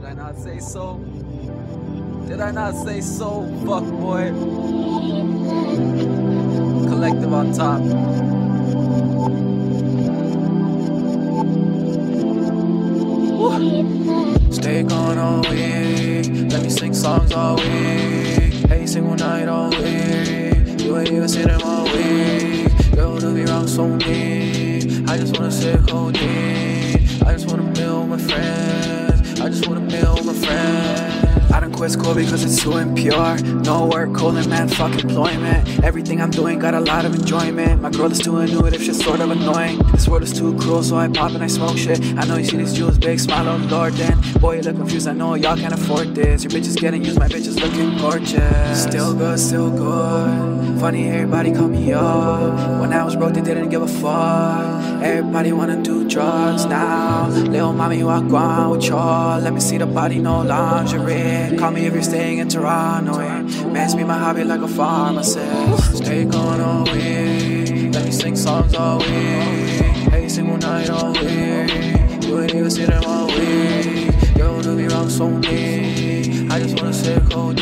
I not say so? Did I not say so, fuck boy? Collective on top. Woo. Stay gone all week. Let me sing songs all week. Every single night all week. You ain't even seen them all week. Girl, do me wrong so mean. I just wanna sit codeine. I just wanna meal with my friends. I just wanna meal with my friends. I done quit school because it's too impure. No work, calling man, fuck employment. Everything I'm doing got a lot of enjoyment. My girl is too intuitive, shit's sort of annoying. This world is too cruel, so I pop and I smoke shit. I know you see these jewels, big smile on Lord then. Boy, you look confused, I know y'all can't afford this. Your bitch is getting used, my bitch is looking gorgeous. Still good, still good. Funny, everybody call me up. When I was broke, they didn't give a fuck. Everybody wanna do drugs now. Lil' mommy, walk on with y'all. Let me see the body, no lingerie. Call me if you're staying in Toronto, yeah. Man's be my hobby like a pharmacist. Stay gone all week. Let me sing songs all week. Every single night all week. You ain't even see them all week. Girl, do me wrong so mean. I just wanna sit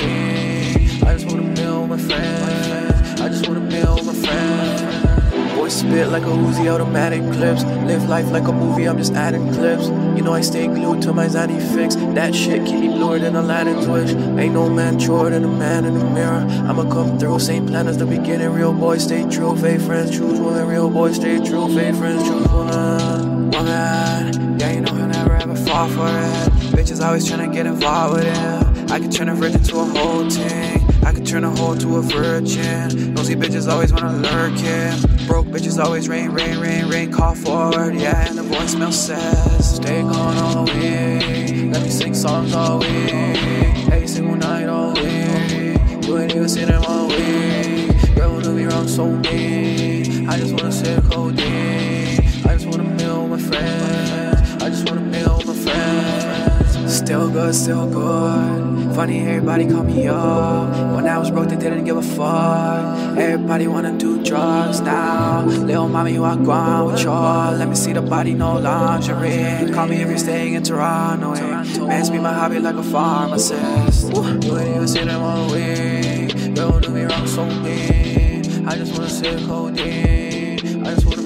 codeine. I just wanna meal with my friends. I just wanna meal with my friends. Boy spit like a Uzi, automatic clips. Live life like a movie, I'm just adding clips. You know I stay glued to my Zanny fix. That shit keep me bluer than Aladdin's wish. Ain't no man truer than a man in the mirror. I'ma come through, same plan as the beginning. Real boys stay true, fake friends choose women. Real boys stay true, fake friends choose women. Woman, yeah, you know he'll never ever fall for it. Bitches always tryna get involved with him. I could turn a virgin to a whole thing. I could turn a hoe to a virgin. Nosy bitches always wanna lurk him. Broke bitches always rain, rain, rain, rain. Call forward, yeah, and the voicemail says stay gone all week. Let me sing songs all week. Every single night all week. You ain't even seen them all week. Girl, do me wrong so mean. I just wanna sit codeine. I just wanna meal with my friends. I just wanna meal with my friends. Still good, still good. Funny, everybody call me up. When I was broke, they didn't give a fuck. Everybody wanna do drugs now. Lil' mommy, walk on with y'all. Let me see the body, no lingerie. Call me if you're staying in Toronto, yeah. Man's be my hobby like a pharmacist. You ain't even seen them all week. Girl, do me wrong so mean. I just wanna sit codeine. I just wanna